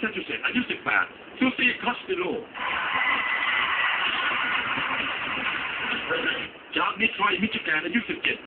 ซาชูเซตส์อายุ 18 ซูซี่คอสติโลจากดีทรอยต์มิชิแกนอายุ 17